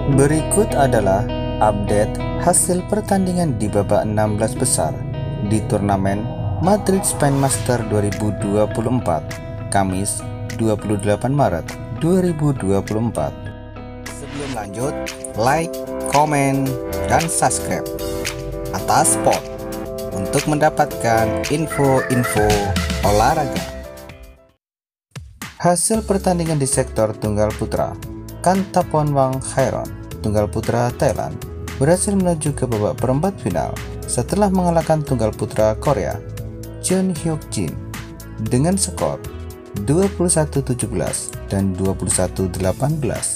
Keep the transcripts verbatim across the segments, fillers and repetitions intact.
Berikut adalah update hasil pertandingan di babak enam belas besar di turnamen Madrid Spain Master dua ribu dua puluh empat, Kamis dua puluh delapan Maret dua ribu dua puluh empat. Sebelum lanjut, like, komen, dan subscribe atas sport untuk mendapatkan info-info olahraga. Hasil pertandingan di sektor tunggal putra, Kantaponwang Khairon, tunggal putra Thailand, berhasil melaju ke babak perempat final setelah mengalahkan tunggal putra Korea, Jeon Hyuk Jin, dengan skor dua puluh satu tujuh belas dan dua puluh satu delapan belas.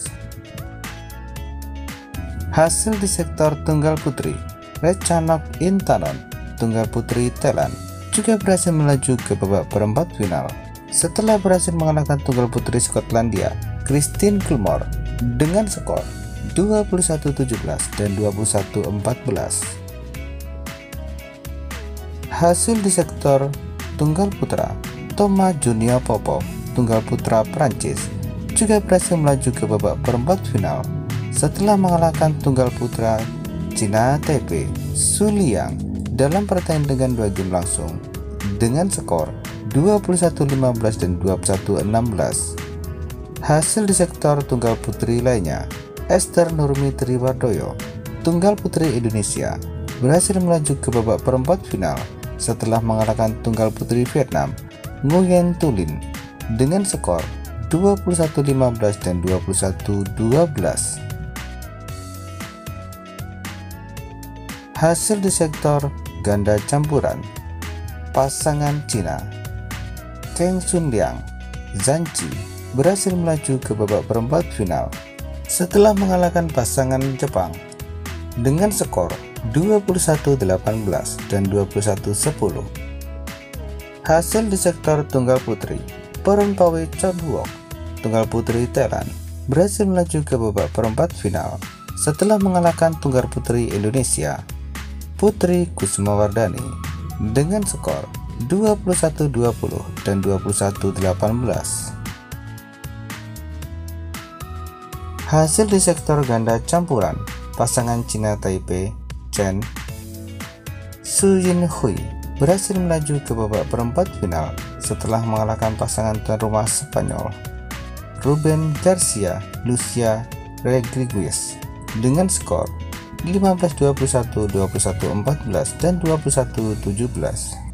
Hasil di sektor tunggal putri, Ratchanok Intanon, tunggal putri Thailand, juga berhasil melaju ke babak perempat final setelah berhasil mengalahkan tunggal putri Skotlandia, Christine Gilmore, dengan skor dua puluh satu tujuh belas dan dua puluh satu empat belas. Hasil di sektor tunggal putra, Thomas Junior Popov, tunggal putra Prancis, juga berhasil melaju ke babak perempat final setelah mengalahkan tunggal putra Cina Taipei, Su Liang, dalam pertandingan dengan dua game langsung dengan skor dua puluh satu lima belas dan dua puluh satu enam belas. Hasil di sektor tunggal putri lainnya, Esther Nurmi Triwardoyo, tunggal putri Indonesia, berhasil melaju ke babak perempat final setelah mengalahkan tunggal putri Vietnam, Nguyen Tu Linh, dengan skor dua puluh satu lima belas dan dua puluh satu dua belas. Hasil di sektor ganda campuran, pasangan Cina, Kang Sun Liang, Zhang Ji, berhasil melaju ke babak perempat final setelah mengalahkan pasangan Jepang dengan skor dua puluh satu delapan belas dan dua puluh satu sepuluh. Hasil di sektor tunggal putri, Pornpawi Chonwook, tunggal putri Thailand, berhasil melaju ke babak perempat final setelah mengalahkan tunggal putri Indonesia, Putri Kusumawardani, dengan skor dua puluh satu dua puluh dan dua puluh satu delapan belas. Hasil di sektor ganda campuran, pasangan Cina Taipei, Chen Suyinhui, berhasil melaju ke babak perempat final setelah mengalahkan pasangan tuan rumah Spanyol, Ruben Garcia Lucia Rodriguez, dengan skor lima belas dua puluh satu, dua puluh satu empat belas dan dua puluh satu tujuh belas.